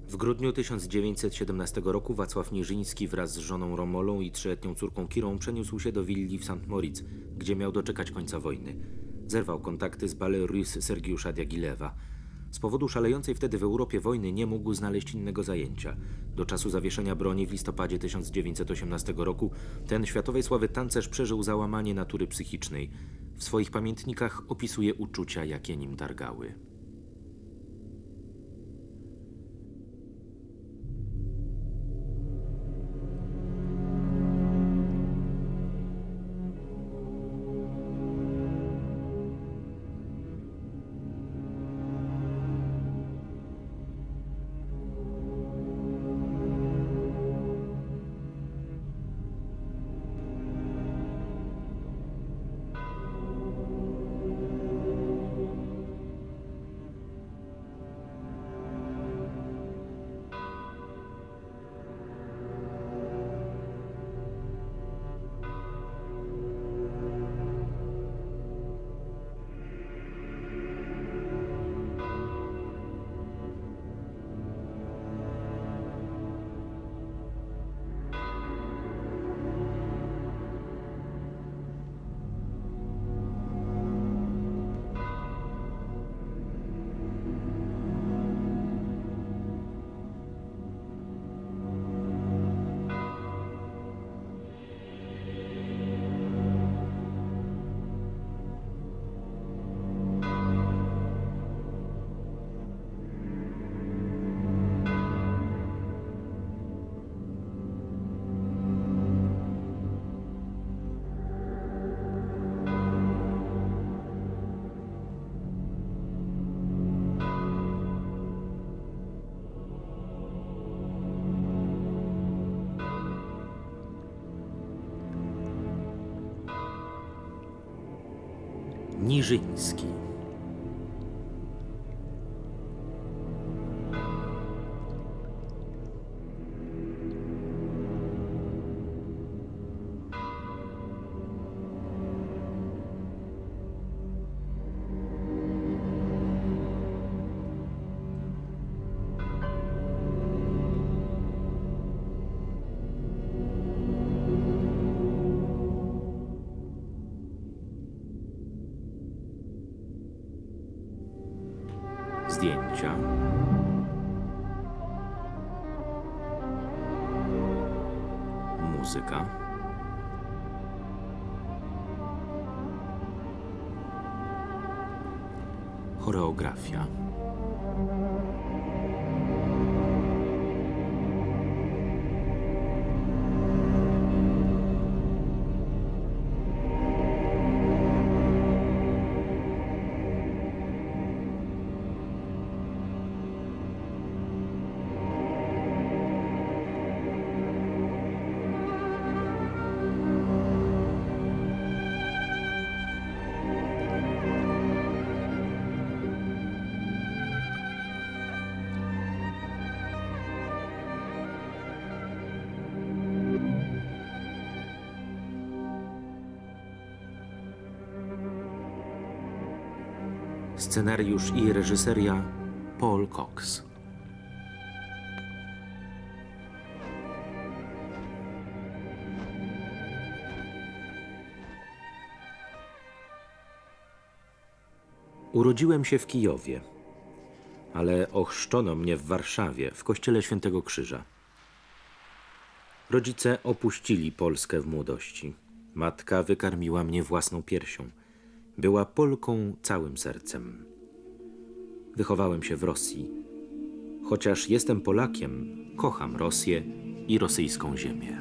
W grudniu 1917 roku Wacław Niżyński wraz z żoną Romolą i 3-letnią córką Kirą przeniósł się do willi w St. Moritz, gdzie miał doczekać końca wojny. Zerwał kontakty z Ballet Russe Sergiusza Diagilewa. Z powodu szalejącej wtedy w Europie wojny nie mógł znaleźć innego zajęcia. Do czasu zawieszenia broni w listopadzie 1918 roku ten światowej sławy tancerz przeżył załamanie natury psychicznej. W swoich pamiętnikach opisuje uczucia, jakie nim targały. Niżyński. Zdjęcia. Muzyka. Choreografia. Scenariusz i reżyseria Paul Cox. Urodziłem się w Kijowie, ale ochrzczono mnie w Warszawie, w kościele Świętego Krzyża. Rodzice opuścili Polskę w młodości. Matka wykarmiła mnie własną piersią. Była Polką całym sercem. Wychowałem się w Rosji. Chociaż jestem Polakiem, kocham Rosję i rosyjską ziemię.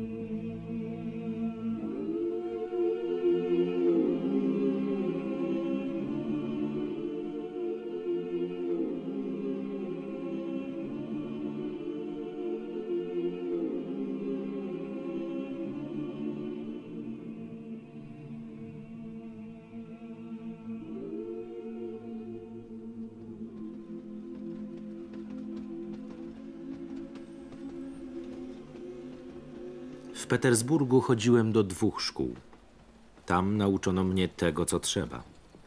W Petersburgu chodziłem do 2 szkół. Tam nauczono mnie tego, co trzeba.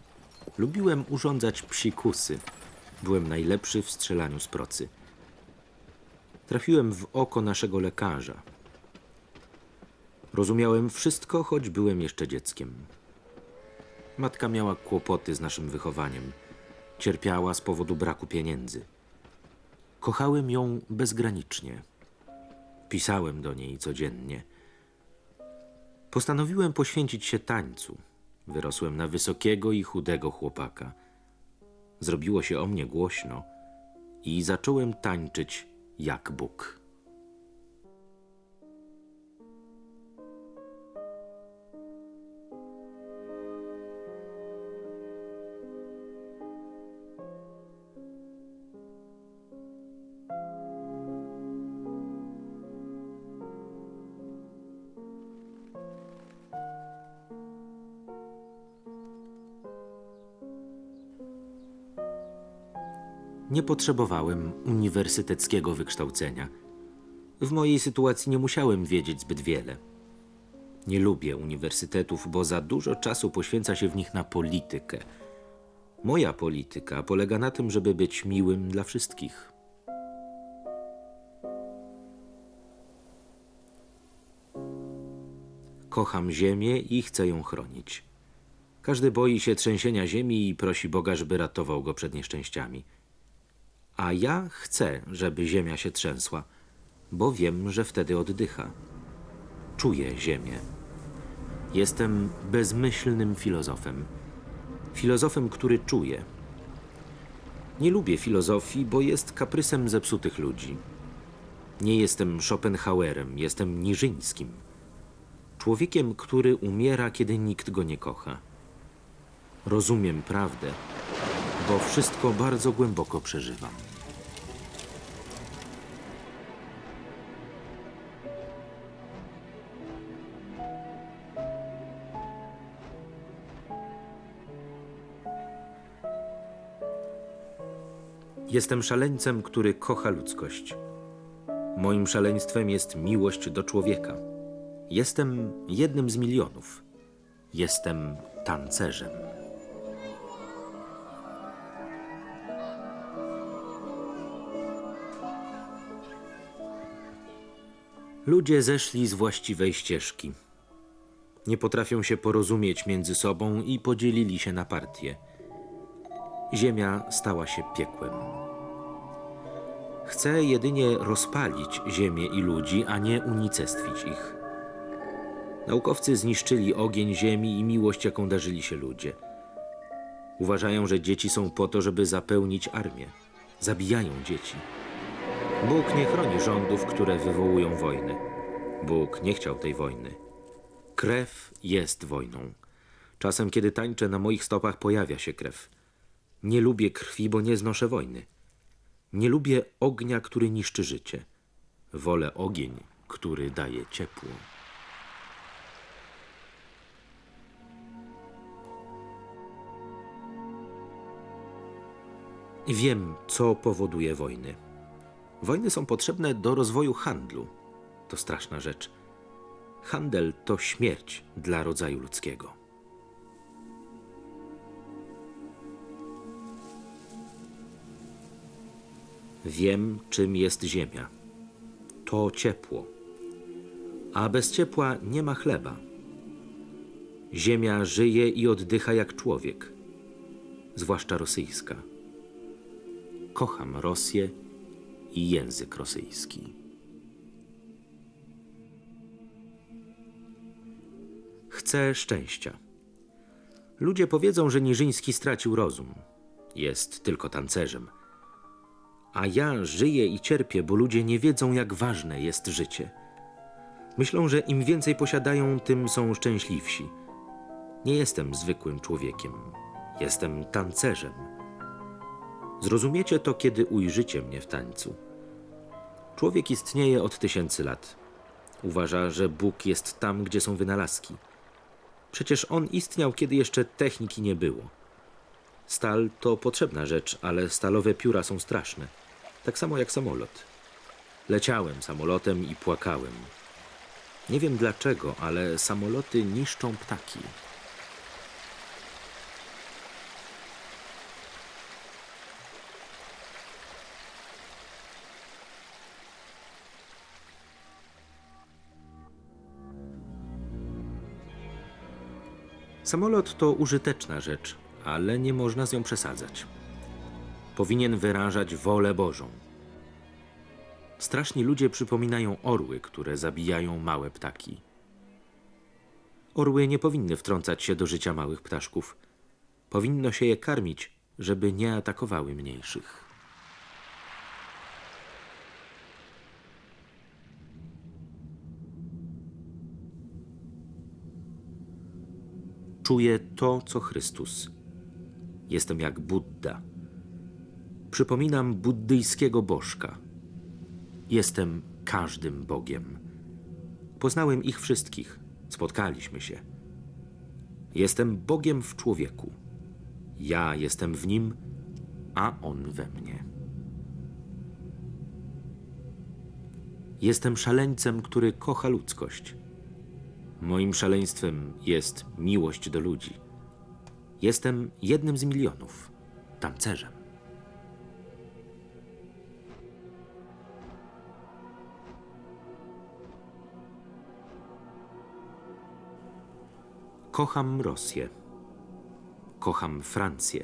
Lubiłem urządzać psikusy. Byłem najlepszy w strzelaniu z procy. trafiłem w oko naszego lekarza. Rozumiałem wszystko, choć byłem jeszcze dzieckiem. Matka miała kłopoty z naszym wychowaniem. Cierpiała z powodu braku pieniędzy. Kochałem ją bezgranicznie. Pisałem do niej codziennie. Postanowiłem poświęcić się tańcu. Wyrosłem na wysokiego i chudego chłopaka. Zrobiło się o mnie głośno i zacząłem tańczyć jak Bóg. Nie potrzebowałem uniwersyteckiego wykształcenia. W mojej sytuacji nie musiałem wiedzieć zbyt wiele. Nie lubię uniwersytetów, bo za dużo czasu poświęca się w nich na politykę. Moja polityka polega na tym, żeby być miłym dla wszystkich. Kocham ziemię i chcę ją chronić. Każdy boi się trzęsienia ziemi i prosi Boga, żeby ratował go przed nieszczęściami. A ja chcę, żeby ziemia się trzęsła, bo wiem, że wtedy oddycha. Czuję ziemię. Jestem bezmyślnym filozofem. Filozofem, który czuje. Nie lubię filozofii, bo jest kaprysem zepsutych ludzi. Nie jestem Schopenhauerem, jestem Niżyńskim. Człowiekiem, który umiera, kiedy nikt go nie kocha. Rozumiem prawdę, bo wszystko bardzo głęboko przeżywam. Jestem szaleńcem, który kocha ludzkość. Moim szaleństwem jest miłość do człowieka. Jestem jednym z milionów. Jestem tancerzem. Ludzie zeszli z właściwej ścieżki. Nie potrafią się porozumieć między sobą i podzielili się na partie. Ziemia stała się piekłem. Chcę jedynie rozpalić ziemię i ludzi, a nie unicestwić ich. Naukowcy zniszczyli ogień ziemi i miłość, jaką darzyli się ludzie. Uważają, że dzieci są po to, żeby zapełnić armię. Zabijają dzieci. Bóg nie chroni rządów, które wywołują wojny. Bóg nie chciał tej wojny. Krew jest wojną. Czasem, kiedy tańczę, na moich stopach pojawia się krew. Nie lubię krwi, bo nie znoszę wojny. Nie lubię ognia, który niszczy życie. Wolę ogień, który daje ciepło. Wiem, co powoduje wojny. Wojny są potrzebne do rozwoju handlu. To straszna rzecz. Handel to śmierć dla rodzaju ludzkiego. Wiem, czym jest ziemia. To ciepło. A bez ciepła nie ma chleba. Ziemia żyje i oddycha jak człowiek. Zwłaszcza rosyjska. Kocham Rosję i język rosyjski. Chcę szczęścia. Ludzie powiedzą, że Niżyński stracił rozum. Jest tylko tancerzem. A ja żyję i cierpię, bo ludzie nie wiedzą, jak ważne jest życie. Myślą, że im więcej posiadają, tym są szczęśliwsi. Nie jestem zwykłym człowiekiem. Jestem tancerzem. Zrozumiecie to, kiedy ujrzycie mnie w tańcu. Człowiek istnieje od 1000 lat. Uważa, że Bóg jest tam, gdzie są wynalazki. Przecież On istniał, kiedy jeszcze techniki nie było. Stal to potrzebna rzecz, ale stalowe pióra są straszne. Tak samo jak samolot. Leciałem samolotem i płakałem. Nie wiem dlaczego, ale samoloty niszczą ptaki. Samolot to użyteczna rzecz, ale nie można z nią przesadzać. Powinien wyrażać wolę Bożą. Straszni ludzie przypominają orły, które zabijają małe ptaki. Orły nie powinny wtrącać się do życia małych ptaszków. Powinno się je karmić, żeby nie atakowały mniejszych. Czuję to, co Chrystus. Jestem jak Budda. Przypominam buddyjskiego bożka. Jestem każdym Bogiem. Poznałem ich wszystkich. Spotkaliśmy się. Jestem Bogiem w człowieku. Ja jestem w nim, a on we mnie. Jestem szaleńcem, który kocha ludzkość. Moim szaleństwem jest miłość do ludzi. Jestem jednym z milionów, tancerzem. Kocham Rosję. Kocham Francję.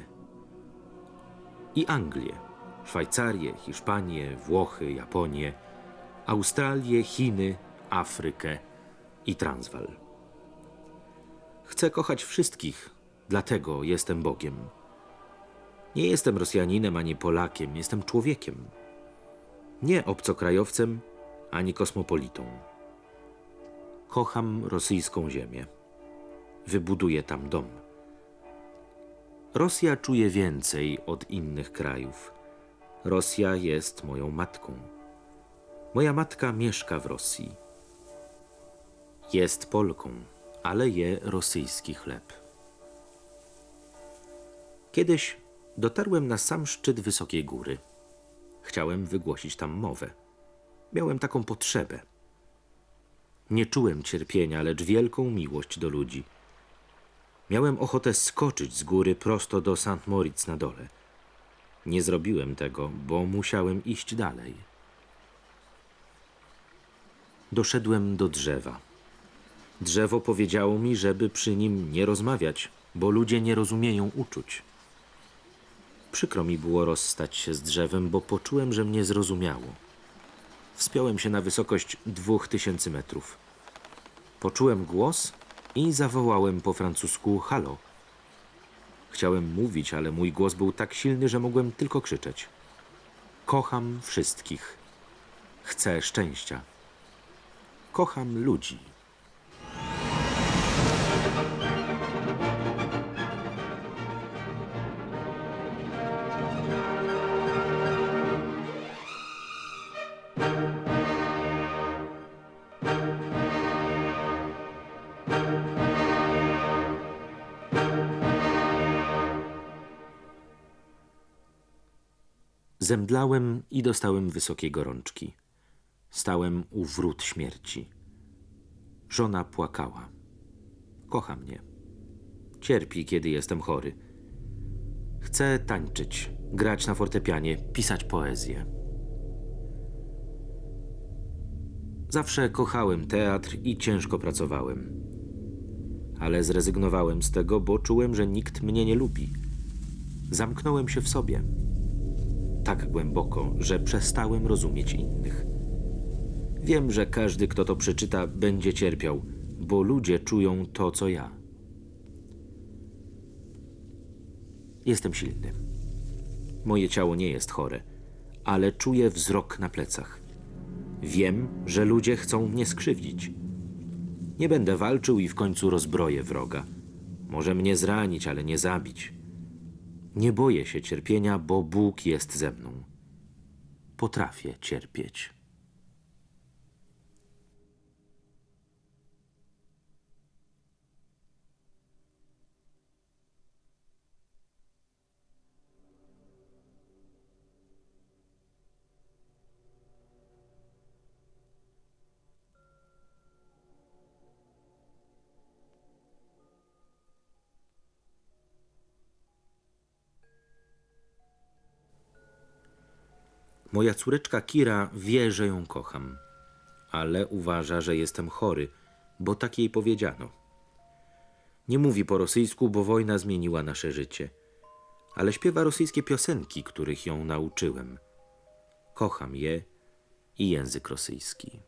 I Anglię, Szwajcarię, Hiszpanię, Włochy, Japonię, Australię, Chiny, Afrykę i Transwaal. Chcę kochać wszystkich, dlatego jestem Bogiem. Nie jestem Rosjaninem ani Polakiem, jestem człowiekiem. Nie obcokrajowcem ani kosmopolitą. Kocham rosyjską ziemię. Wybuduję tam dom. Rosja czuje więcej od innych krajów. Rosja jest moją matką. Moja matka mieszka w Rosji. Jest Polką, ale je rosyjski chleb. Kiedyś dotarłem na sam szczyt wysokiej góry. Chciałem wygłosić tam mowę. Miałem taką potrzebę. Nie czułem cierpienia, lecz wielką miłość do ludzi. Miałem ochotę skoczyć z góry prosto do St. Moritz na dole. Nie zrobiłem tego, bo musiałem iść dalej. Doszedłem do drzewa. Drzewo powiedziało mi, żeby przy nim nie rozmawiać, bo ludzie nie rozumieją uczuć. Przykro mi było rozstać się z drzewem, bo poczułem, że mnie zrozumiało. Wspiąłem się na wysokość 2000 metrów. Poczułem głos i zawołałem po francusku halo. Chciałem mówić, ale mój głos był tak silny, że mogłem tylko krzyczeć. Kocham wszystkich. Chcę szczęścia. Kocham ludzi. Zemdlałem i dostałem wysokiej gorączki. Stałem u wrót śmierci. Żona płakała. Kocha mnie. Cierpi, kiedy jestem chory. Chcę tańczyć, grać na fortepianie, pisać poezję. Zawsze kochałem teatr i ciężko pracowałem. Ale zrezygnowałem z tego, bo czułem, że nikt mnie nie lubi. Zamknąłem się w sobie. Tak głęboko, że przestałem rozumieć innych. Wiem, że każdy, kto to przeczyta, będzie cierpiał, bo ludzie czują to, co ja. Jestem silny. Moje ciało nie jest chore, ale czuję wzrok na plecach. Wiem, że ludzie chcą mnie skrzywdzić. Nie będę walczył i w końcu rozbroję wroga. Może mnie zranić, ale nie zabić. Nie boję się cierpienia, bo Bóg jest ze mną. Potrafię cierpieć. Moja córeczka Kira wie, że ją kocham, ale uważa, że jestem chory, bo tak jej powiedziano. Nie mówi po rosyjsku, bo wojna zmieniła nasze życie. Ale śpiewa rosyjskie piosenki, których ją nauczyłem. Kocham je i język rosyjski.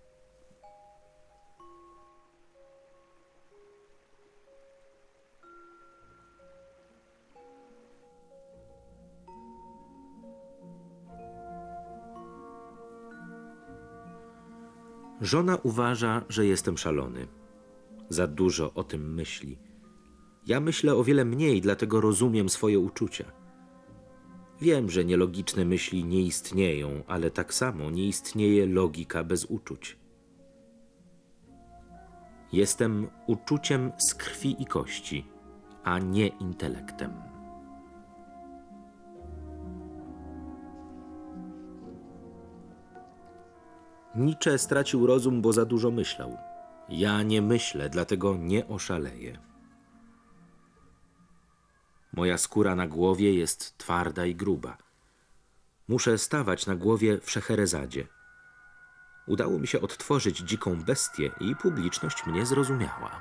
Żona uważa, że jestem szalony. Za dużo o tym myśli. Ja myślę o wiele mniej, dlatego rozumiem swoje uczucia. Wiem, że nielogiczne myśli nie istnieją, ale tak samo nie istnieje logika bez uczuć. Jestem uczuciem z krwi i kości, a nie intelektem. Nietzsche stracił rozum, bo za dużo myślał. Ja nie myślę, dlatego nie oszaleję. Moja skóra na głowie jest twarda i gruba. Muszę stawać na głowie w Szeherezadzie. Udało mi się odtworzyć dziką bestię i publiczność mnie zrozumiała.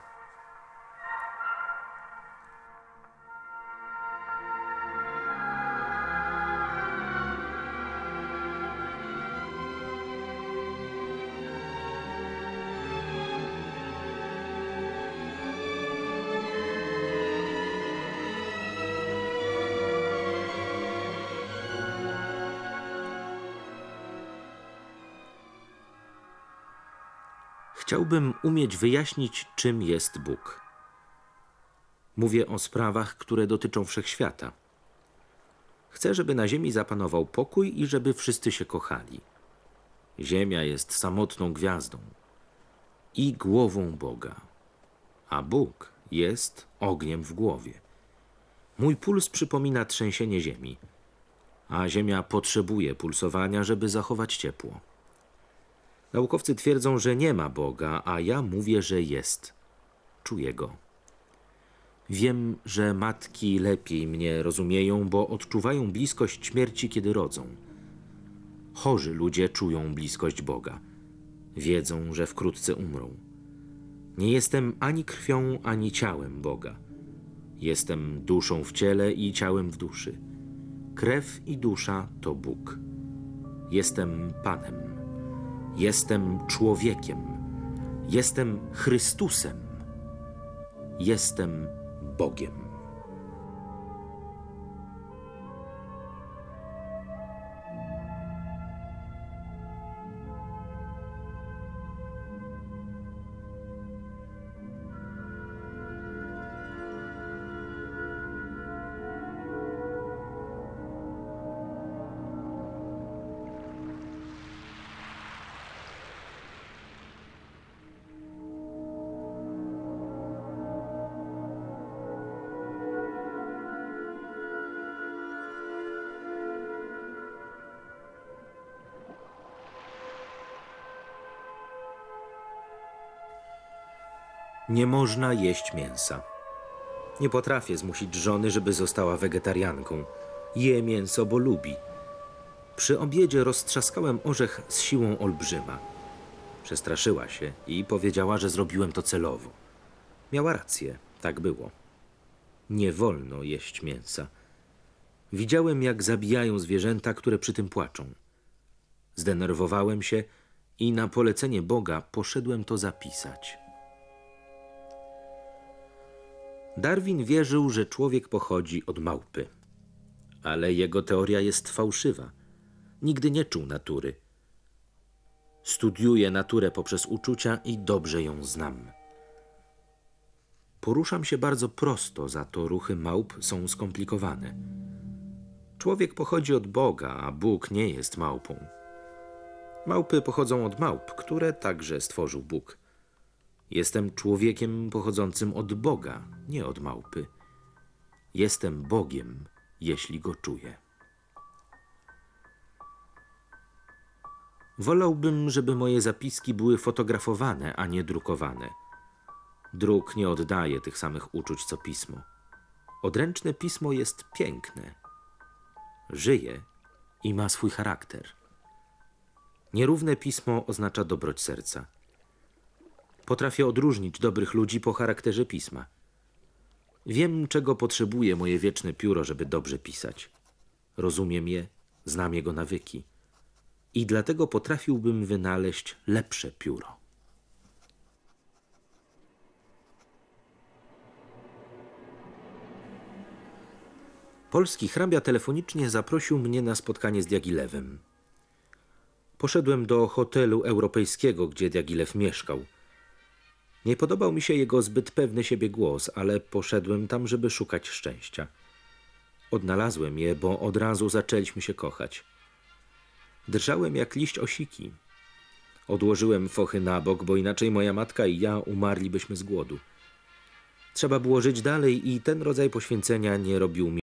Chciałbym umieć wyjaśnić, czym jest Bóg. Mówię o sprawach, które dotyczą wszechświata. Chcę, żeby na ziemi zapanował pokój i żeby wszyscy się kochali. Ziemia jest samotną gwiazdą i głową Boga, a Bóg jest ogniem w głowie. Mój puls przypomina trzęsienie ziemi, a ziemia potrzebuje pulsowania, żeby zachować ciepło. Naukowcy twierdzą, że nie ma Boga, a ja mówię, że jest. Czuję Go. Wiem, że matki lepiej mnie rozumieją, bo odczuwają bliskość śmierci, kiedy rodzą. Chorzy ludzie czują bliskość Boga. Wiedzą, że wkrótce umrą. Nie jestem ani krwią, ani ciałem Boga. Jestem duszą w ciele i ciałem w duszy. Krew i dusza to Bóg. Jestem Panem. Jestem człowiekiem. Jestem Chrystusem. Jestem Bogiem. Nie można jeść mięsa. Nie potrafię zmusić żony, żeby została wegetarianką. Je mięso, bo lubi. Przy obiedzie roztrzaskałem orzech z siłą olbrzyma. Przestraszyła się i powiedziała, że zrobiłem to celowo. Miała rację, tak było. Nie wolno jeść mięsa. Widziałem, jak zabijają zwierzęta, które przy tym płaczą. Zdenerwowałem się i na polecenie Boga poszedłem to zapisać. Darwin wierzył, że człowiek pochodzi od małpy. Ale jego teoria jest fałszywa. Nigdy nie czuł natury. Studiuję naturę poprzez uczucia i dobrze ją znam. Poruszam się bardzo prosto, za to ruchy małp są skomplikowane. Człowiek pochodzi od Boga, a Bóg nie jest małpą. Małpy pochodzą od małp, które także stworzył Bóg. Jestem człowiekiem pochodzącym od Boga, nie od małpy. Jestem Bogiem, jeśli Go czuję. Wolałbym, żeby moje zapiski były fotografowane, a nie drukowane. Druk nie oddaje tych samych uczuć, co pismo. Odręczne pismo jest piękne. Żyje i ma swój charakter. Nierówne pismo oznacza dobroć serca. Potrafię odróżnić dobrych ludzi po charakterze pisma. Wiem, czego potrzebuje moje wieczne pióro, żeby dobrze pisać. Rozumiem je, znam jego nawyki. I dlatego potrafiłbym wynaleźć lepsze pióro. Polski hrabia telefonicznie zaprosił mnie na spotkanie z Diaghilewem. Poszedłem do hotelu europejskiego, gdzie Diaghilew mieszkał. Nie podobał mi się jego zbyt pewny siebie głos, ale poszedłem tam, żeby szukać szczęścia. Odnalazłem je, bo od razu zaczęliśmy się kochać. Drżałem jak liść osiki. Odłożyłem fochy na bok, bo inaczej moja matka i ja umarlibyśmy z głodu. Trzeba było żyć dalej i ten rodzaj poświęcenia nie robił mi.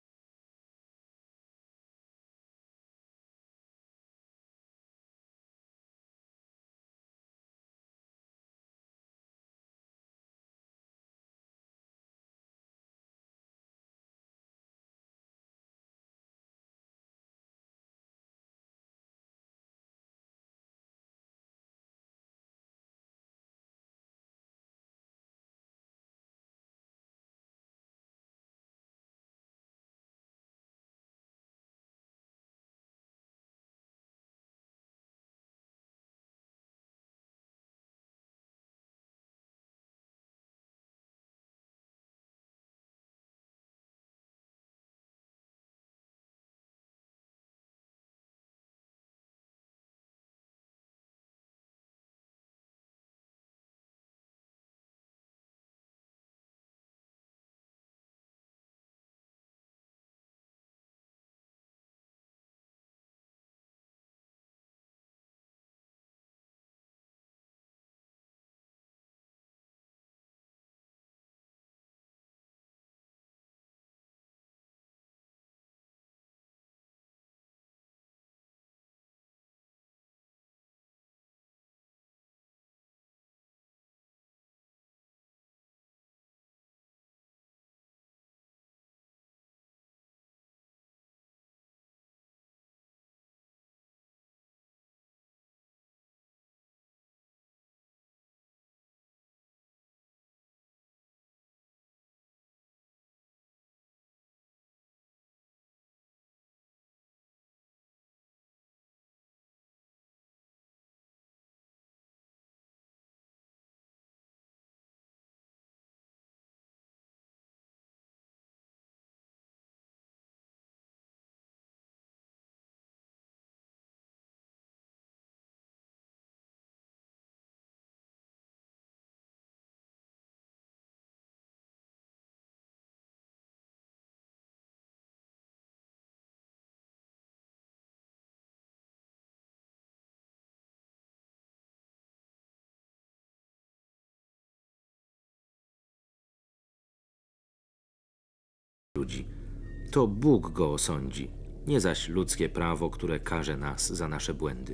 Ludzi. To Bóg go osądzi, nie zaś ludzkie prawo, które karze nas za nasze błędy.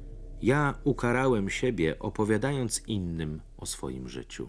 Ja ukarałem siebie, opowiadając innym o swoim życiu.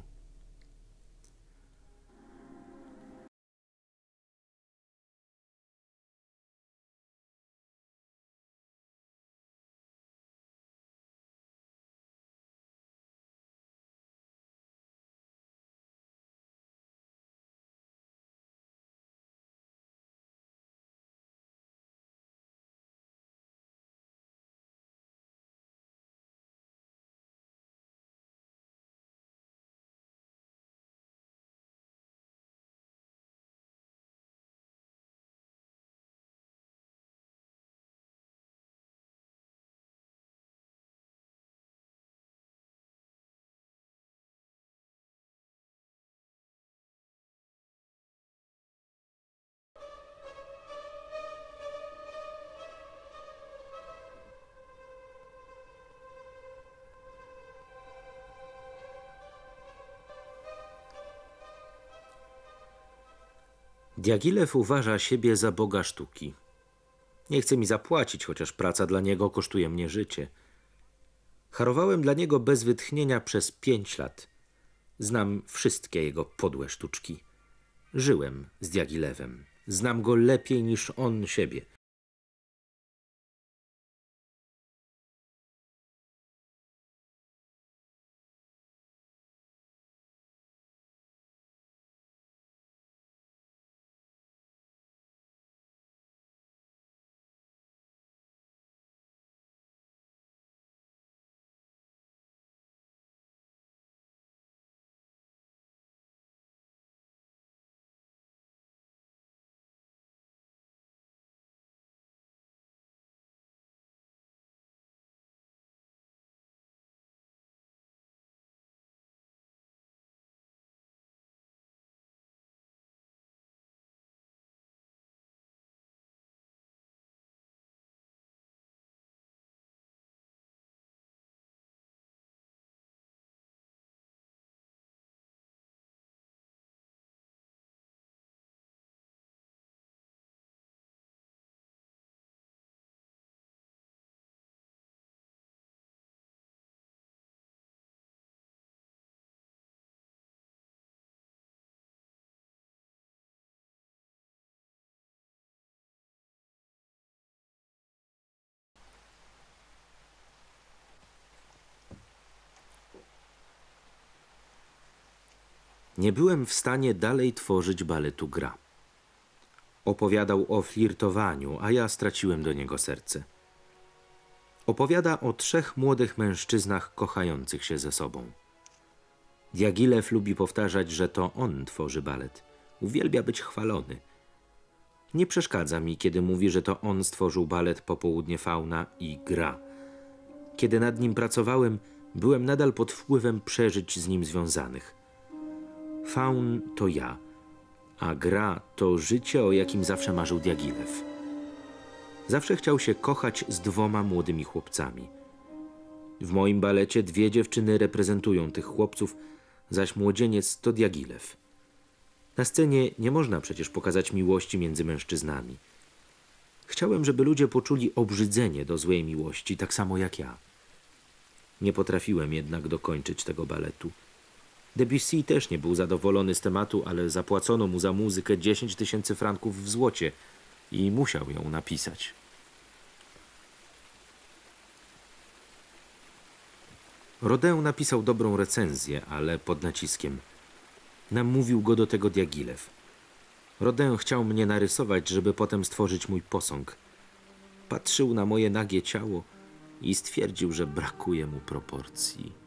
Diaghilew uważa siebie za Boga sztuki. Nie chce mi zapłacić, chociaż praca dla niego kosztuje mnie życie. Harowałem dla niego bez wytchnienia przez 5 lat. Znam wszystkie jego podłe sztuczki. Żyłem z Diaghilewem. Znam go lepiej niż on siebie. Nie byłem w stanie dalej tworzyć baletu Gra. Opowiadał o flirtowaniu, a ja straciłem do niego serce. Opowiada o 3 młodych mężczyznach kochających się ze sobą. Diaghilev lubi powtarzać, że to on tworzy balet. Uwielbia być chwalony. Nie przeszkadza mi, kiedy mówi, że to on stworzył balet Popołudnie Fauna i Gra. Kiedy nad nim pracowałem, byłem nadal pod wpływem przeżyć z nim związanych. Faun to ja, a Gra to życie, o jakim zawsze marzył Diaghilev. Zawsze chciał się kochać z 2 młodymi chłopcami. W moim balecie 2 dziewczyny reprezentują tych chłopców, zaś młodzieniec to Diaghilev. Na scenie nie można przecież pokazać miłości między mężczyznami. Chciałem, żeby ludzie poczuli obrzydzenie do złej miłości, tak samo jak ja. Nie potrafiłem jednak dokończyć tego baletu. Debussy też nie był zadowolony z tematu, ale zapłacono mu za muzykę 10 000 franków w złocie i musiał ją napisać. Rodin napisał dobrą recenzję, ale pod naciskiem. Namówił go do tego Diaghilev. Rodin chciał mnie narysować, żeby potem stworzyć mój posąg. Patrzył na moje nagie ciało i stwierdził, że brakuje mu proporcji.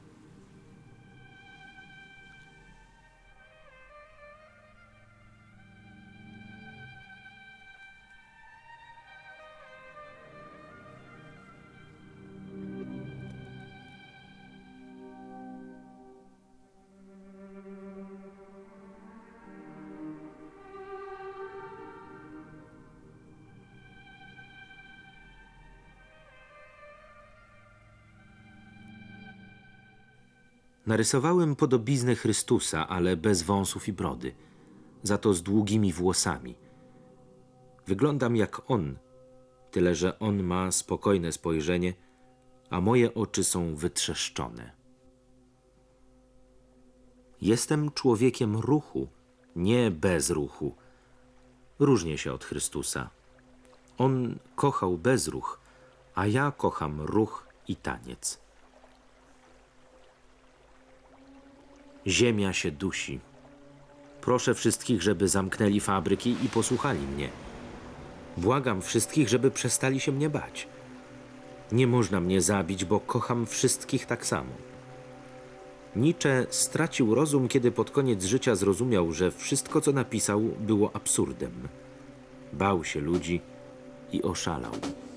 Narysowałem podobiznę Chrystusa, ale bez wąsów i brody, za to z długimi włosami. Wyglądam jak on, tyle że on ma spokojne spojrzenie, a moje oczy są wytrzeszczone. Jestem człowiekiem ruchu, nie bez ruchu. Różnię się od Chrystusa. On kochał bezruch, a ja kocham ruch i taniec. Ziemia się dusi. Proszę wszystkich, żeby zamknęli fabryki i posłuchali mnie. Błagam wszystkich, żeby przestali się mnie bać. Nie można mnie zabić, bo kocham wszystkich tak samo. Nietzsche stracił rozum, kiedy pod koniec życia zrozumiał, że wszystko, co napisał, było absurdem. Bał się ludzi i oszalał.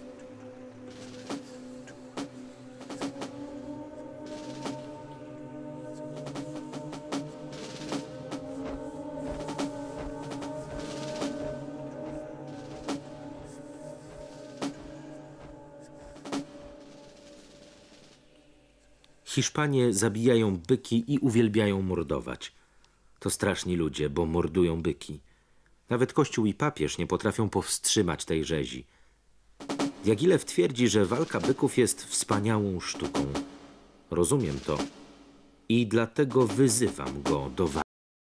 Hiszpanie zabijają byki i uwielbiają mordować. To straszni ludzie, bo mordują byki. Nawet Kościół i papież nie potrafią powstrzymać tej rzezi. Diaghilev twierdzi, że walka byków jest wspaniałą sztuką. Rozumiem to i dlatego wyzywam go do walki.